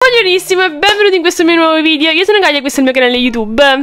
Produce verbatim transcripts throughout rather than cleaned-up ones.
Buongiornissimo e benvenuti in questo mio nuovo video. Io sono Gaia e questo è il mio canale YouTube.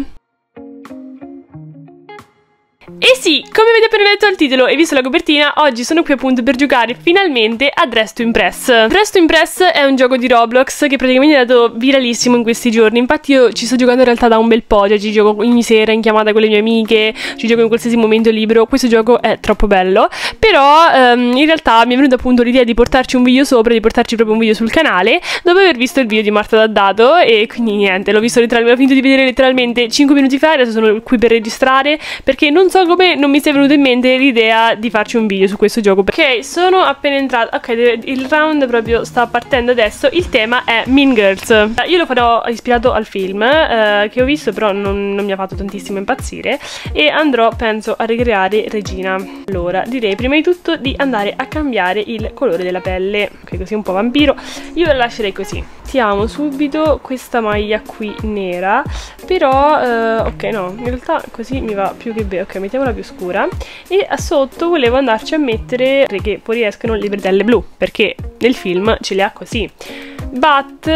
E sì, come avete appena letto dal titolo e visto la copertina, oggi sono qui appunto per giocare finalmente a Dress to Impress. Dress to Impress è un gioco di Roblox che praticamente è andato viralissimo in questi giorni. Infatti io ci sto giocando in realtà da un bel po', cioè ci gioco ogni sera in chiamata con le mie amiche, ci gioco in qualsiasi momento libero. Questo gioco è troppo bello, però ehm, in realtà mi è venuta appunto l'idea di portarci un video sopra, di portarci proprio un video sul canale, dopo aver visto il video di Marta D'Addato. E quindi niente, l'ho visto letteralmente, l'ho finito di vedere letteralmente cinque minuti fa, adesso sono qui per registrare perché non so come non mi sia venuta in mente l'idea di farci un video su questo gioco. Ok, sono appena entrata. Ok, il round proprio sta partendo adesso. Il tema è Mean Girls. Io lo farò ispirato al film eh, che ho visto, però non, non mi ha fatto tantissimo impazzire, e andrò penso a ricreare Regina. Allora direi prima di tutto di andare a cambiare il colore della pelle, ok, così un po' vampiro. Io la lascerei così. Mettiamo subito questa maglia qui nera, però eh, ok, no, in realtà così mi va più che bene. Ok, mettiamola più scura, e a sotto volevo andarci a mettere che fuoriescono le bretelle blu, perché nel film ce le ha così. But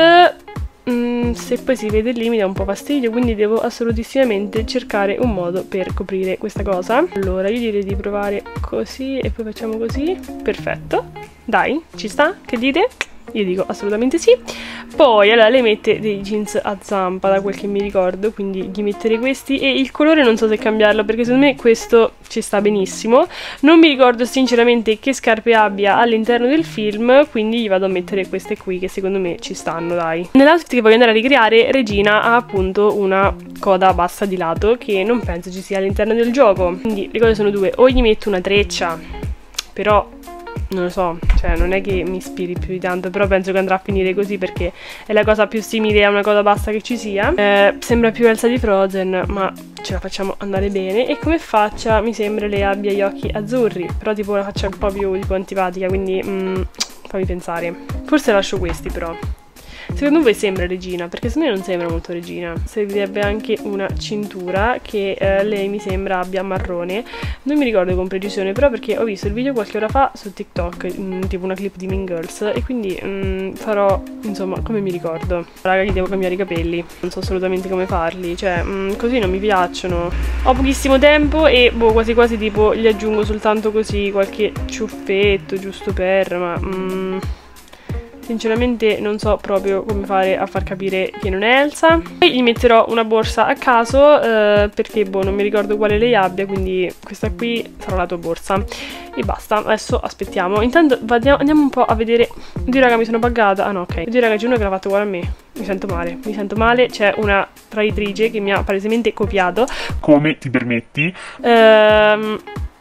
mm, se poi si vede lì mi dà un po' fastidio, quindi devo assolutissimamente cercare un modo per coprire questa cosa. Allora io direi di provare così e poi facciamo così. Perfetto, dai, ci sta? Che dite? Io dico assolutamente sì. Poi allora lei mette dei jeans a zampa da quel che mi ricordo, quindi gli metterei questi, e il colore non so se cambiarlo perché secondo me questo ci sta benissimo. Non mi ricordo sinceramente che scarpe abbia all'interno del film, quindi gli vado a mettere queste qui che secondo me ci stanno, dai. Nell'outfit che voglio andare a ricreare, Regina ha appunto una coda bassa di lato che non penso ci sia all'interno del gioco, quindi le cose sono due: o gli metto una treccia, però non lo so, cioè non è che mi ispiri più di tanto, però penso che andrà a finire così perché è la cosa più simile a una coda bassa che ci sia. Eh, sembra più Elsa di Frozen, ma ce la facciamo andare bene. E come faccia mi sembra lei abbia gli occhi azzurri, però tipo la faccia un po' più tipo antipatica, quindi mm, fammi pensare. Forse lascio questi però. Secondo voi sembra Regina? Perché secondo me non sembra molto Regina. Servirebbe anche una cintura che eh, lei mi sembra abbia marrone. Non mi ricordo con precisione, però perché ho visto il video qualche ora fa su TikTok, mh, tipo una clip di Mean Girls, e quindi mh, farò insomma come mi ricordo. Raga, che devo cambiare i capelli, non so assolutamente come farli, cioè mh, così non mi piacciono. Ho pochissimo tempo e boh, quasi quasi tipo gli aggiungo soltanto così qualche ciuffetto giusto per, ma mh, sinceramente non so proprio come fare a far capire che non è Elsa. Poi gli metterò una borsa a caso eh, perché boh, non mi ricordo quale lei abbia, quindi questa qui sarà la tua borsa. E basta, adesso aspettiamo. Intanto andiamo un po' a vedere. Oddio raga, mi sono buggata. Ah no, ok. Oddio raga, c'è uno che l'ha fatto uguale a me. Mi sento male, mi sento male. C'è una traditrice che mi ha palesemente copiato. Come ti permetti? Ehm...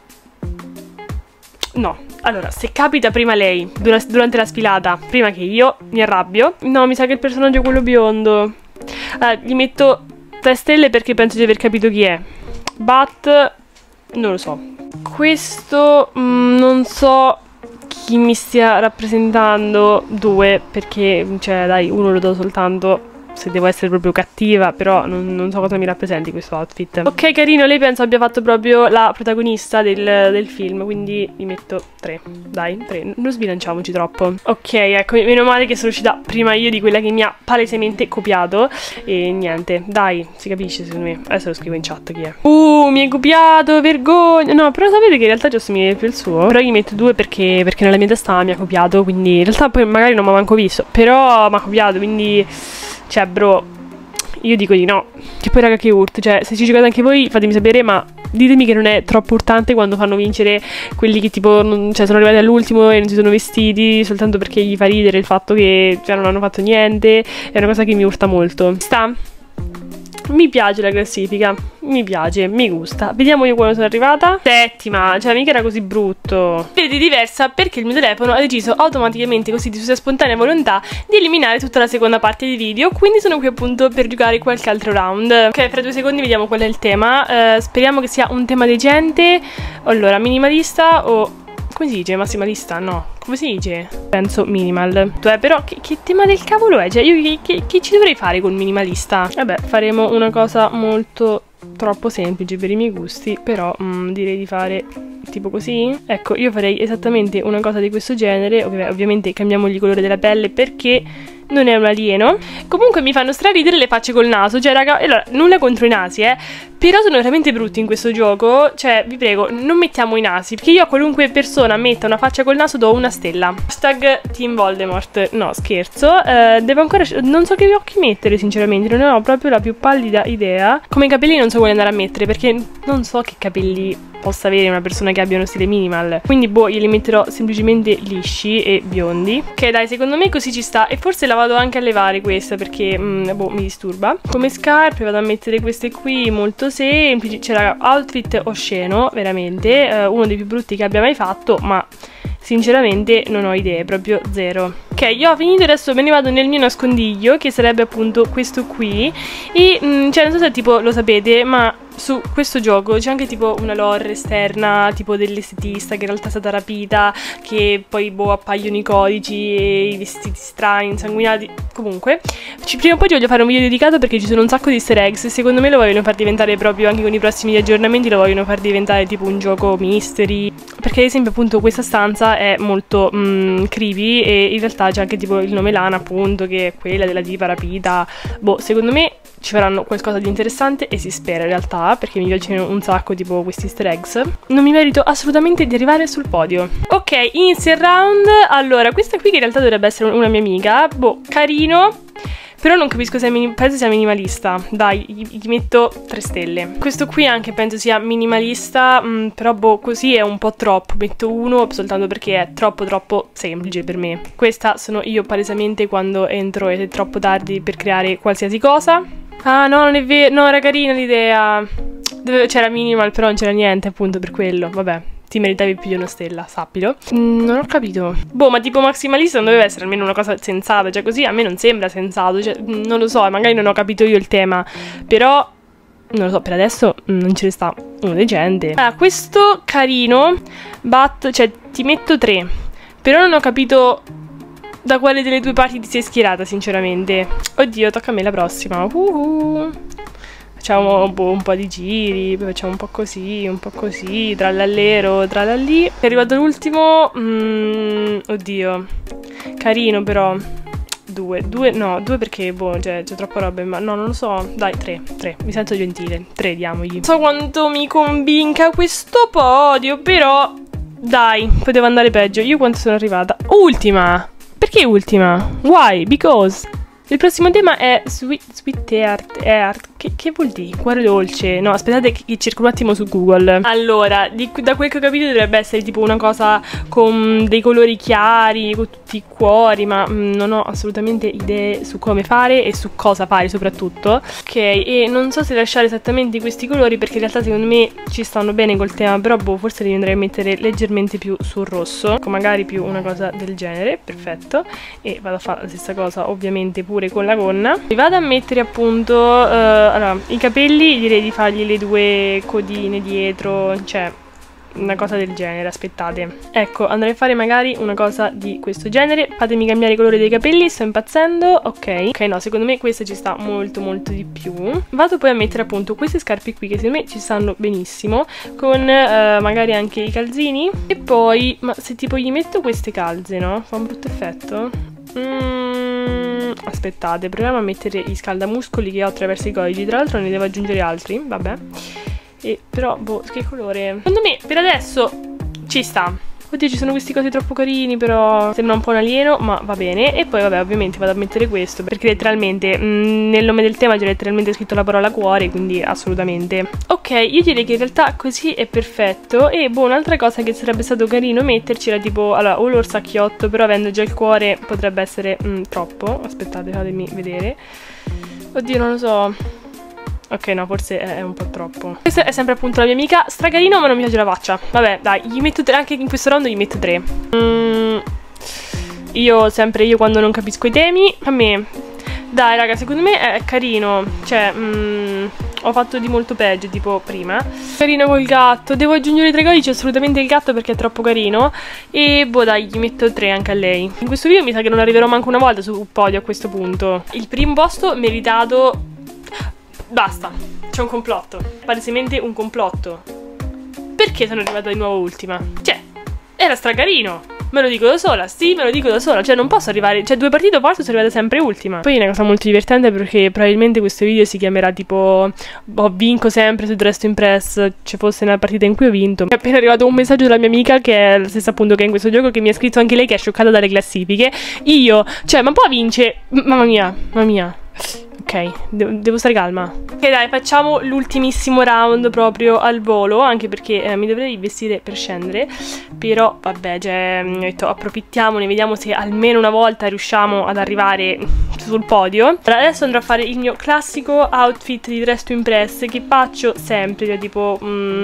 No, allora, se capita prima lei durante la sfilata, prima che io, mi arrabbio. No, mi sa che il personaggio è quello biondo. Allora, gli metto tre stelle perché penso di aver capito chi è. But non lo so. Questo mh, non so chi mi stia rappresentando. Due, perché cioè dai, uno lo do soltanto se devo essere proprio cattiva, però non, non so cosa mi rappresenti questo outfit. Ok, carino, lei penso abbia fatto proprio la protagonista del, del film, quindi gli metto tre. Dai, tre, non sbilanciamoci troppo. Ok, ecco, meno male che sono uscita prima io di quella che mi ha palesemente copiato. E niente, dai, si capisce secondo me. Adesso lo scrivo in chat chi è. Uh, mi hai copiato, vergogna. No, però sapete che in realtà già somiglia più il suo. Però gli metto due perché, perché nella mia testa mi ha copiato, quindi in realtà poi magari non mi ha manco visto, però mi ha copiato, quindi cioè bro, io dico di no. Che poi raga che urt, cioè se ci giocate anche voi fatemi sapere, ma ditemi che non è troppo urtante quando fanno vincere quelli che tipo non, cioè sono arrivati all'ultimo e non si sono vestiti soltanto perché gli fa ridere il fatto che cioè, non hanno fatto niente. È una cosa che mi urta molto. Sta? Mi piace la classifica, mi piace, mi gusta. Vediamo io quando sono arrivata. Settima, cioè mica era così brutto. Vedi, diversa perché il mio telefono ha deciso automaticamente, così di sua spontanea volontà, di eliminare tutta la seconda parte di video. Quindi sono qui appunto per giocare qualche altro round. Ok, fra due secondi vediamo qual è il tema. uh, Speriamo che sia un tema decente. Allora, minimalista o... come si dice? Massimalista? No, come si dice? Penso minimal. Cioè, però che, che tema del cavolo è? Cioè, io che, che, che ci dovrei fare con minimalista? Vabbè, faremo una cosa molto troppo semplice per i miei gusti, però mm, direi di fare tipo così. Ecco, io farei esattamente una cosa di questo genere. Ov ovviamente cambiamo il colore della pelle perché non è un alieno. Comunque mi fanno straridere le facce col naso. Cioè raga, allora, nulla contro i nasi, eh, però sono veramente brutti in questo gioco. Cioè vi prego, non mettiamo i nasi, perché io a qualunque persona metta una faccia col naso do una stella. Hashtag Team Voldemort. No, scherzo. eh, Devo ancora, non so che occhi mettere sinceramente. Non ne ho proprio la più pallida idea. Come capelli non so quale andare a mettere, perché non so che capelli possa avere una persona che abbia uno stile minimal. Quindi boh, io li metterò semplicemente lisci e biondi. Ok dai, secondo me così ci sta. E forse la vado anche a levare questa, perché mm, boh, mi disturba. Come scarpe vado a mettere queste qui, molto semplici. C'era outfit osceno, veramente, eh, uno dei più brutti che abbia mai fatto, ma sinceramente non ho idee, proprio zero. Ok, io ho finito, adesso me ne vado nel mio nascondiglio, che sarebbe appunto questo qui. E mh, cioè non so se tipo lo sapete, ma su questo gioco c'è anche tipo una lore esterna, tipo dell'estetista che in realtà è stata rapita, che poi boh appaiono i codici e i vestiti strani, insanguinati. Comunque ci, prima o poi ci voglio fare un video dedicato, perché ci sono un sacco di easter eggs e secondo me lo vogliono far diventare, proprio anche con i prossimi aggiornamenti, lo vogliono far diventare tipo un gioco mystery. Perché ad esempio appunto questa stanza è molto mm, creepy, e in realtà c'è anche tipo il nome Lana appunto, che è quella della diva rapita. Boh, secondo me ci faranno qualcosa di interessante, e si spera in realtà, perché mi piacciono un sacco tipo questi easter eggs. Non mi merito assolutamente di arrivare sul podio. Ok, inizia il round. Allora, questa qui che in realtà dovrebbe essere una mia amica. Boh, carino, però non capisco se è, penso sia minimalista. Dai, gli, gli metto tre stelle. Questo qui anche penso sia minimalista, mh, però boh, così è un po' troppo. Metto uno soltanto perché è troppo troppo semplice per me. Questa sono io palesemente quando entro ed è troppo tardi per creare qualsiasi cosa. Ah no, non è vero, no, era carina l'idea. C'era minimal, però non c'era niente, appunto per quello. Vabbè, ti meritavi più di una stella, sappilo. mm, Non ho capito. Boh, ma tipo maximalista non doveva essere almeno una cosa sensata. Cioè così a me non sembra sensato, cioè, non lo so, magari non ho capito io il tema, però non lo so, per adesso non ce ne sta uno decente. Ah, questo carino, but, cioè ti metto tre, però non ho capito da quale delle due parti ti sei schierata sinceramente. Oddio, tocca a me la prossima. uh-huh. Facciamo boh, un po' di giri, poi facciamo un po' così, un po' così, trallallero, trallallì. È arrivato l'ultimo. mm, Oddio, carino però. Due, due, no, due perché boh, cioè, c'è troppa roba, ma no, non lo so. Dai, tre, tre, mi sento gentile. Tre, diamogli. Non so quanto mi convinca questo podio, però dai, poteva andare peggio. Io quanto sono arrivata? Ultima! Perché ultima? Why? Because il prossimo tema è sweet, sweet heart, heart. Che, che vuol dire? Cuore dolce. No, aspettate che cerco un attimo su Google. Allora, di, da quel che ho capito dovrebbe essere tipo una cosa con dei colori chiari, con tutti i cuori, ma mm, non ho assolutamente idee su come fare e su cosa fare soprattutto. Ok, e non so se lasciare esattamente questi colori, perché in realtà secondo me ci stanno bene col tema, però boh, forse li andrei a mettere leggermente più sul rosso, con magari più una cosa del genere. Perfetto. E vado a fare la stessa cosa ovviamente pure con la gonna. Vi vado a mettere appunto uh, allora, i capelli direi di fargli le due codine dietro, cioè una cosa del genere. Aspettate, ecco, andrei a fare magari una cosa di questo genere. Fatemi cambiare i colori dei capelli, sto impazzendo. Ok, ok, no, secondo me questa ci sta molto molto di più. Vado poi a mettere appunto queste scarpe qui, che secondo me ci stanno benissimo, con uh, magari anche i calzini. E poi, ma se tipo gli metto queste calze, no? Fa un brutto effetto. Mm, aspettate, proviamo a mettere gli scaldamuscoli che ho attraverso i codici. Tra l'altro ne devo aggiungere altri, vabbè. E però, boh, che colore? Secondo me per adesso ci sta. Oddio, ci sono questi cosi troppo carini, però sembra un po' un alieno, ma va bene. E poi vabbè, ovviamente vado a mettere questo, perché letteralmente mh, nel nome del tema c'è letteralmente scritto la parola cuore, quindi assolutamente. Ok, io direi che in realtà così è perfetto. E boh, un'altra cosa che sarebbe stato carino metterci era tipo, allora, o l'orsacchiotto, però avendo già il cuore potrebbe essere mh, troppo. Aspettate, fatemi vedere. Oddio, non lo so. Ok, no, forse è un po' troppo. Questa è sempre appunto la mia amica. Stracarino, ma non mi piace la faccia. Vabbè, dai, gli metto tre. Anche in questo round gli metto tre. mm, Io, sempre io quando non capisco i temi. A me, dai raga, secondo me è carino. Cioè, mm, ho fatto di molto peggio, tipo prima. Carino col gatto. Devo aggiungere tre codici, assolutamente il gatto, perché è troppo carino. E boh, dai, gli metto tre anche a lei. In questo video mi sa che non arriverò manco una volta sul podio a questo punto. Il primo posto meritato. Basta, c'è un complotto. Palesemente un complotto. Perché sono arrivata di nuovo ultima? Cioè, era stracarino. me lo dico da sola, sì, me lo dico da sola. Cioè non posso arrivare, cioè due partite a volte sono arrivata sempre ultima. Poi è una cosa molto divertente perché probabilmente questo video si chiamerà tipo oh, vinco sempre su Dress to Impress, ci fosse una partita in cui ho vinto. È appena arrivato un messaggio dalla mia amica, che è la stessa appunto che è in questo gioco, che mi ha scritto anche lei che è scioccata dalle classifiche. Io, cioè ma poi vince, mamma mia, mamma mia. Ok, devo, devo stare calma. Ok dai, facciamo l'ultimissimo round proprio al volo, anche perché eh, mi dovrei vestire per scendere. Però vabbè, cioè, ho detto approfittiamone, vediamo se almeno una volta riusciamo ad arrivare sul podio. Allora, adesso andrò a fare il mio classico outfit di Dress to Impress, che faccio sempre, cioè tipo... Mm,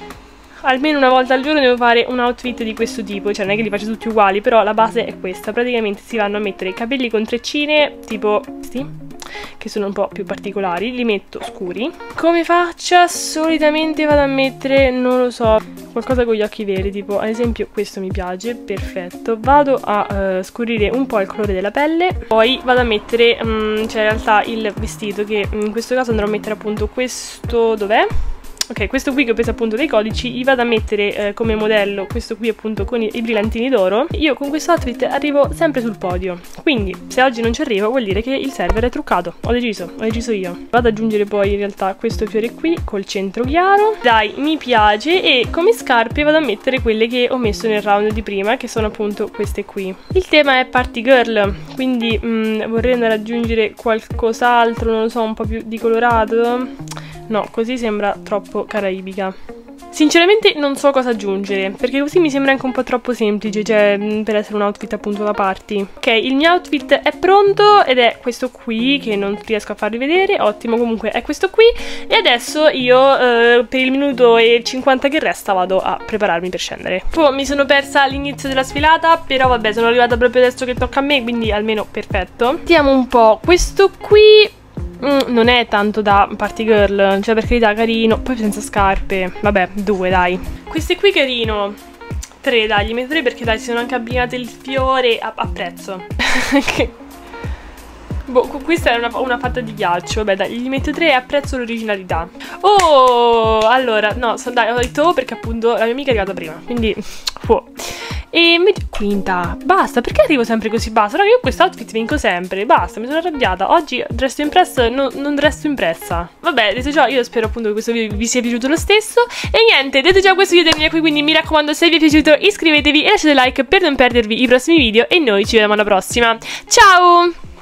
almeno una volta al giorno devo fare un outfit di questo tipo. Cioè non è che li faccio tutti uguali, però la base è questa. Praticamente si vanno a mettere i capelli con treccine, tipo questi, che sono un po' più particolari, li metto scuri. Come faccia solitamente vado a mettere, non lo so, qualcosa con gli occhi veri, tipo ad esempio questo mi piace, perfetto. Vado a uh, scurire un po' il colore della pelle, poi vado a mettere, um, cioè in realtà il vestito, che in questo caso andrò a mettere appunto questo, dov'è? Ok, questo qui che ho preso appunto dei codici, gli vado a mettere eh, come modello questo qui appunto con i, i brillantini d'oro. Io con questo outfit arrivo sempre sul podio, quindi se oggi non ci arrivo vuol dire che il server è truccato. Ho deciso, ho deciso io. Vado ad aggiungere poi in realtà questo fiore qui col centro chiaro. Dai, mi piace. E come scarpe vado a mettere quelle che ho messo nel round di prima, che sono appunto queste qui. Il tema è party girl, quindi mh, vorrei andare ad aggiungere qualcos'altro, non lo so, un po' più di colorato. No, così sembra troppo caraibica. Sinceramente non so cosa aggiungere, perché così mi sembra anche un po' troppo semplice, cioè per essere un outfit appunto da party. Ok, il mio outfit è pronto ed è questo qui, che non riesco a farvi vedere. Ottimo, comunque è questo qui. E adesso io eh, per il minuto e cinquanta che resta vado a prepararmi per scendere. Poi mi sono persa l'inizio della sfilata, però vabbè, sono arrivata proprio adesso che tocca a me, quindi almeno perfetto. Vediamo un po', questo qui... Mm, non è tanto da party girl, cioè per carità carino, poi senza scarpe, vabbè, due dai. Queste qui carino, tre dai, gli metto tre perché dai, si sono anche abbinate il fiore, a, a prezzo. Boh, questa è una, una fatta di ghiaccio, vabbè dai, gli metto tre e apprezzo l'originalità. Oh, allora, no, so, dai, ho detto oh perché appunto la mia amica è arrivata prima, quindi, oh. E invece, quinta, basta, perché arrivo sempre così basso? Raga, io questo outfit vinco sempre, basta, mi sono arrabbiata. Oggi Dress to Impress, no, non Dress to Impressa. Vabbè, detto ciò, io spero appunto che questo video vi sia piaciuto lo stesso. E niente, detto già, questo video termina qui, quindi mi raccomando, se vi è piaciuto iscrivetevi e lasciate like per non perdervi i prossimi video. E noi ci vediamo alla prossima, ciao!